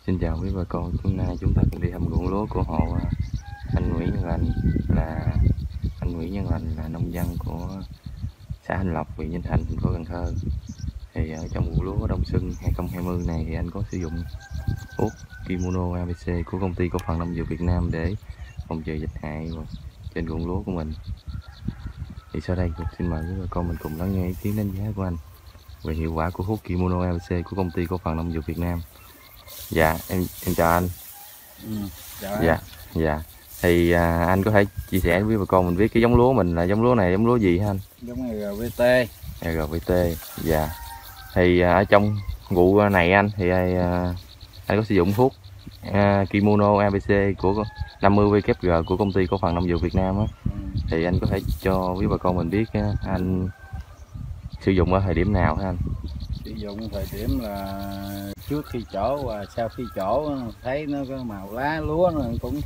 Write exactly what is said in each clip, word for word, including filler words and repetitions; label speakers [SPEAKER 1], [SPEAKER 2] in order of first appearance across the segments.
[SPEAKER 1] Xin chào quý bà con, hôm nay chúng ta cùng đi thăm ruộng lúa của hộ anh Nguyễn Nhân Lành. Là anh Nguyễn Nhân Lành là nông dân của xã Hành Lộc, huyện Vĩnh Thạnh, thành phố Cần Thơ. Thì ở trong vụ lúa đông xuân hai không hai không này thì anh có sử dụng thuốc Kimono a bê xê của công ty cổ phần nông dược Việt Nam để phòng trừ dịch hại trên ruộng lúa của mình. Thì sau đây xin mời quý bà con mình cùng lắng nghe ý kiến đánh giá của anh về hiệu quả của thuốc Kimono a bê xê của công ty cổ phần nông dược Việt Nam. Dạ em em chào anh.
[SPEAKER 2] Ừ, dạ.
[SPEAKER 1] Dạ, dạ. Thì à, anh có thể chia sẻ với bà con mình biết cái giống lúa mình là giống lúa này giống lúa gì hả anh?
[SPEAKER 2] Giống rờ vê tê.
[SPEAKER 1] rờ vê tê. Dạ. Thì à, ở trong vụ này anh thì à, anh có sử dụng thuốc à, Kimono a bê xê của năm mươi vê kép giê của công ty cổ phần nông dược Việt Nam á.
[SPEAKER 2] Ừ.
[SPEAKER 1] Thì anh có thể cho quý bà con mình biết á, anh sử dụng ở thời điểm nào hả anh?
[SPEAKER 2] Sử dụng thời điểm là trước khi trổ và sau khi trổ, thấy nó có màu lá lúa nó cũng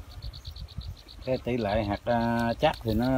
[SPEAKER 2] cái tỷ lệ hạt chắc thì nó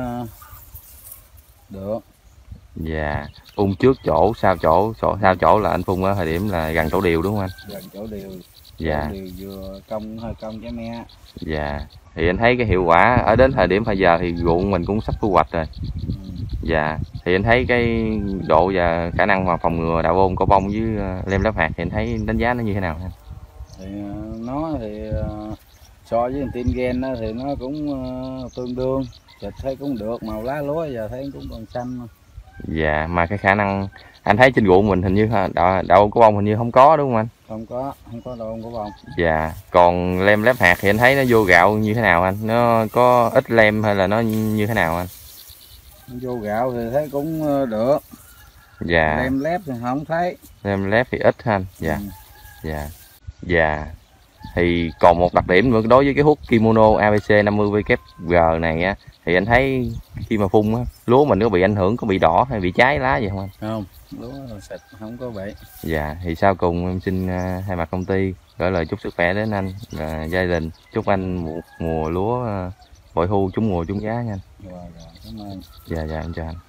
[SPEAKER 2] được.
[SPEAKER 1] Dạ. Phun trước chỗ sau chỗ sau chỗ là anh phun ở thời điểm là gần chỗ đều đúng không anh?
[SPEAKER 2] Gần chỗ đều.
[SPEAKER 1] Dạ.
[SPEAKER 2] Chỗ đều vừa cong hơi cong trái me.
[SPEAKER 1] Dạ. Thì anh thấy cái hiệu quả ở đến thời điểm bây giờ thì ruộng mình cũng sắp thu hoạch rồi.
[SPEAKER 2] Ừ.
[SPEAKER 1] Dạ. Thì anh thấy cái độ và khả năng mà phòng ngừa đạo ôn, cỏ bông với lem lép hạt thì anh thấy đánh giá nó như thế nào anh?
[SPEAKER 2] Thì nó thì so với Tingen thì nó cũng tương đương, thịt thấy cũng được, màu lá lúa giờ thấy cũng còn xanh.
[SPEAKER 1] Dạ, mà cái khả năng anh thấy trên ruộng mình hình như đạo, đạo ôn, cỏ bông hình như không có đúng không anh?
[SPEAKER 2] Không có, không có đạo ôn, cỏ bông.
[SPEAKER 1] Dạ. Còn lem lép hạt thì anh thấy nó vô gạo như thế nào anh? Nó có ít lem hay là nó như thế nào anh?
[SPEAKER 2] Vô gạo thì thấy cũng được.
[SPEAKER 1] Dạ.
[SPEAKER 2] Lem lép thì không thấy.
[SPEAKER 1] Lem lép thì ít ha anh. Dạ.
[SPEAKER 2] Ừ.
[SPEAKER 1] Dạ. Dạ. Thì còn một đặc điểm nữa đối với cái thuốc Kimono a bê xê năm mươi vê kép giê này á, thì anh thấy khi mà phun á, lúa mình có bị ảnh hưởng, có bị đỏ hay bị cháy lá gì không anh?
[SPEAKER 2] Không, lúa sạch không có bị.
[SPEAKER 1] Dạ. Thì sau cùng em xin uh, thay mặt công ty gửi lời chúc sức khỏe đến anh và gia đình, chúc anh một mùa lúa uh, bội thu trúng mùa trúng giá nha anh.
[SPEAKER 2] Rồi, rồi, cảm ơn.
[SPEAKER 1] Dạ, dạ em chào anh.